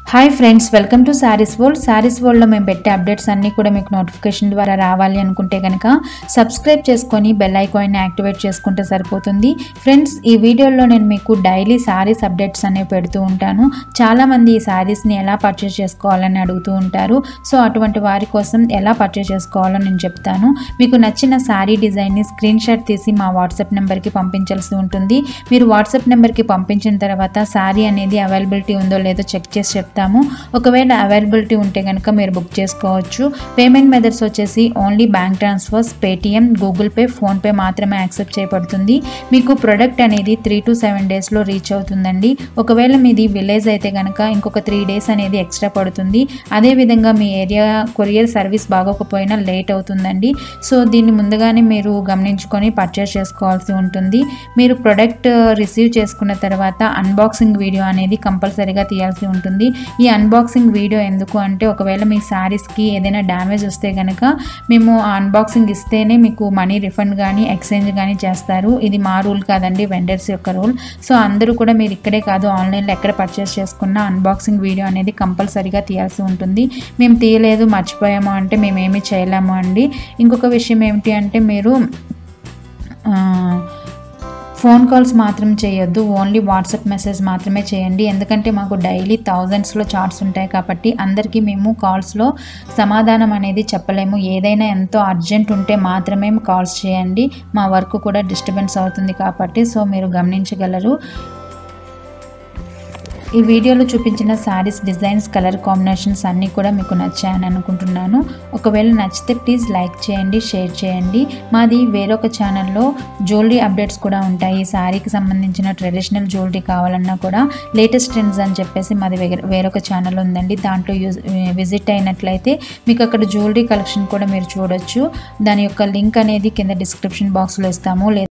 Hi friends, welcome to sarees world. Sarees వరల్డ్లో మేము పెట్టే అప్డేట్స్ అన్నీ కూడా మీకు నోటిఫికేషన్ ద్వారా రావాలి అనుకుంటే కనుక సబ్స్క్రైబ్ చేసుకొని బెల్ ఐకాన్ని యాక్టివేట్ చేసుకుంటే సరిపోతుంది. ఫ్రెండ్స్, ఈ వీడియోలో నేను మీకు డైలీ శారీస్ అప్డేట్స్ అనేవి పెడుతూ ఉంటాను. చాలామంది ఈ శారీస్ని ఎలా పర్చేస్ చేసుకోవాలని అడుగుతూ ఉంటారు. సో అటువంటి వారి కోసం ఎలా పర్చేస్ చేసుకోవాలో నేను చెప్తాను. మీకు నచ్చిన శారీ డిజైన్ని స్క్రీన్ షాట్ తీసి మా వాట్సాప్ నెంబర్కి పంపించాల్సి ఉంటుంది. మీరు వాట్సాప్ నెంబర్కి పంపించిన తర్వాత శారీ అనేది అవైలబిలిటీ ఉందో లేదో చెక్ చేసి చెప్తాము. ఒకవేళ అవైలబిలిటీ ఉంటే కనుక మీరు బుక్ చేసుకోవచ్చు. పేమెంట్ మెథడ్స్ వచ్చేసి only bank transfers, Paytm, Google Pay, PhonePe మాత్రమే యాక్సెప్ట్ చేయబడుతుంది. మీకు ప్రొడక్ట్ అనేది 3 to 7 డేస్లో రీచ్ అవుతుందండి. ఒకవేళ మీది విలేజ్ అయితే కనుక ఇంకొక 3 డేస్ అనేది ఎక్స్ట్రా పడుతుంది. అదేవిధంగా మీ ఏరియా కొరియర్ సర్వీస్ బాగోకపోయినా లేట్ అవుతుందండి. సో దీన్ని ముందుగానే మీరు గమనించుకొని పర్చేస్ చేసుకోవాల్సి ఉంటుంది. మీరు ప్రొడక్ట్ రిసీవ్ చేసుకున్న తర్వాత అన్బాక్సింగ్ వీడియో అనేది కంపల్సరీగా తీయాల్సి ఉంటుంది. ఈ అన్బాక్సింగ్ వీడియో ఎందుకు అంటే ఒకవేళ మీ శారీస్కి ఏదైనా డ్యామేజ్ వస్తే కనుక మేము ఆ అన్బాక్సింగ్ ఇస్తేనే మీకు మనీ రిఫండ్ కానీ ఎక్స్చేంజ్ కానీ చేస్తారు. ఇది మా రూల్ కాదండి, వెండర్స్ యొక్క రూల్. సో అందరూ కూడా మీరు ఇక్కడే కాదు, ఆన్లైన్లో ఎక్కడ పర్చేస్ చేసుకున్న అన్బాక్సింగ్ వీడియో అనేది కంపల్సరీగా తీయాల్సి ఉంటుంది. మేము తీయలేదు, మర్చిపోయాము అంటే మేమేమీ చేయలేము అండి. ఇంకొక విషయం ఏమిటి అంటే మీరు ఫోన్ కాల్స్ మాత్రం చేయొద్దు, ఓన్లీ వాట్సాప్ మెసేజ్ మాత్రమే చేయండి. ఎందుకంటే మాకు డైలీ థౌజండ్స్లో చార్ట్స్ ఉంటాయి కాబట్టి అందరికీ మేము కాల్స్లో సమాధానం అనేది చెప్పలేము. ఏదైనా ఎంతో అర్జెంట్ ఉంటే మాత్రమే కాల్స్ చేయండి. మా వర్క్ కూడా డిస్టర్బెన్స్ అవుతుంది కాబట్టి సో మీరు గమనించగలరు. ఈ వీడియోలో చూపించిన శారీస్ డిజైన్స్, కలర్ కాంబినేషన్స్ అన్నీ కూడా మీకు నచ్చాయని అనుకుంటున్నాను. ఒకవేళ నచ్చితే ప్లీజ్ లైక్ చేయండి, షేర్ చేయండి. మాది వేరొక ఛానల్లో జ్యువెలరీ అప్డేట్స్ కూడా ఉంటాయి. ఈ శారీకి సంబంధించిన ట్రెడిషనల్ జ్యువెలరీ కావాలన్నా కూడా లేటెస్ట్ ట్రెండ్స్ అని చెప్పేసి మాది వేరొక ఛానల్ ఉందండి. దాంట్లో విజిట్ అయినట్లయితే మీకు అక్కడ జ్యువెలరీ కలెక్షన్ కూడా మీరు చూడొచ్చు. దాని యొక్క లింక్ అనేది కింద డిస్క్రిప్షన్ బాక్స్లో ఇస్తాము.